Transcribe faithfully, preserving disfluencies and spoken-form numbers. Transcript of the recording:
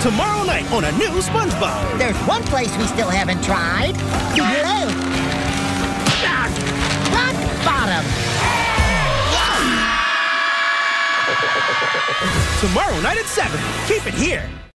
Tomorrow night on a new SpongeBob. There's one place we still haven't tried. Rock bottom. Tomorrow night at seven. Keep it here.